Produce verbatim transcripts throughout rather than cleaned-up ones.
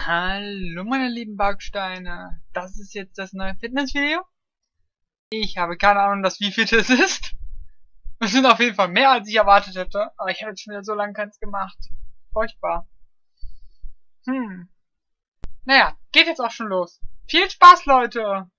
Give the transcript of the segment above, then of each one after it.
Hallo meine lieben Backsteine, das ist jetzt das neue Fitnessvideo. Ich habe keine Ahnung, das wie fit es ist. Es sind auf jeden Fall mehr, als ich erwartet hätte, aber ich habe jetzt schon wieder so lange keins gemacht. Furchtbar. Hm. Naja, geht jetzt auch schon los. Viel Spaß, Leute!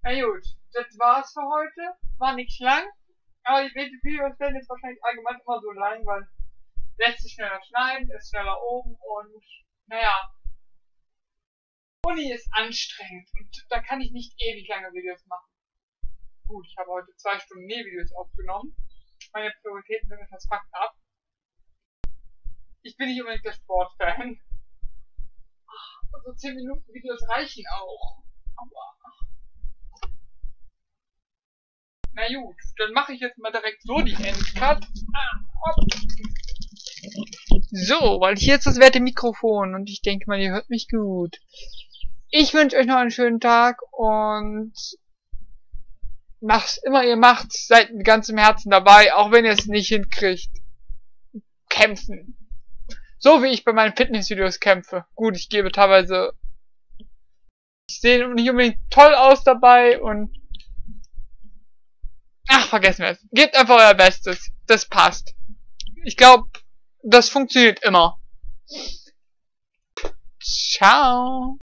Na gut, das war's für heute. War nicht lang. Aber die Videos werden jetzt wahrscheinlich allgemein immer so lang, weil lässt sich schneller schneiden, ist schneller oben und naja. Uni ist anstrengend und da kann ich nicht ewig lange Videos machen. Gut, ich habe heute zwei Stunden Nähvideos aufgenommen. Meine Prioritäten sind etwas fucked up. Ich bin nicht unbedingt der Sportfan. So zehn Minuten Videos reichen auch. Aber na gut, dann mache ich jetzt mal direkt so die Endcut. Ah, so, weil hier ist das werte Mikrofon und ich denke mal, ihr hört mich gut. Ich wünsche euch noch einen schönen Tag und was immer ihr macht, seid mit ganzem Herzen dabei, auch wenn ihr es nicht hinkriegt. Kämpfen. So wie ich bei meinen Fitnessvideos kämpfe. Gut, ich gebe teilweise... Ich sehe nicht unbedingt toll aus dabei und... Ach, vergessen wir es. Gebt einfach euer Bestes. Das passt. Ich glaube, das funktioniert immer. Ciao.